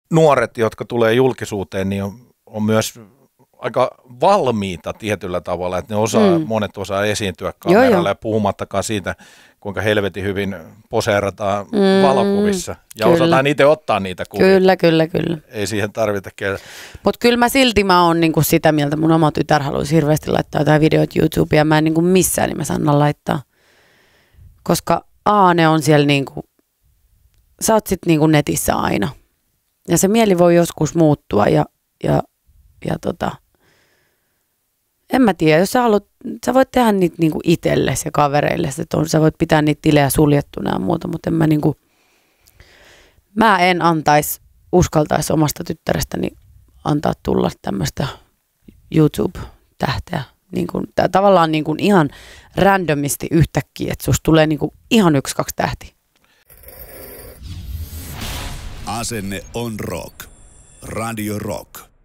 nuoret, jotka tulee julkisuuteen, niin on myös aika valmiita tietyllä tavalla, että ne monet osaa esiintyä kameralla ja puhumattakaan siitä, kuinka helvetin hyvin poseerataan valokuvissa. Ja kyllä. Osataan itse ottaa niitä kuvia. Kyllä. Ei siihen tarvita kertaa. Mutta kyllä mä oon niinku sitä mieltä, mun oma tytär haluaisi hirveästi laittaa jotain videoita YouTubeen ja mä en niinku missään nimessä anna laittaa. Koska ne on siellä niinku, sä oot sit niinku netissä aina. Ja se mieli voi joskus muuttua ja en mä tiedä, jos sä voit tehdä niitä niinku itsellesi ja kavereillesi, että sä voit pitää niitä tilejä suljettuna ja muuta, mutta mä en uskaltaisi omasta tyttärestäni antaa tulla tämmöistä YouTube-tähteä. Tavallaan ihan randomisti yhtäkkiä, että susta tulee ihan 1-2 tähtiä. Asenne on rock. Radio Rock.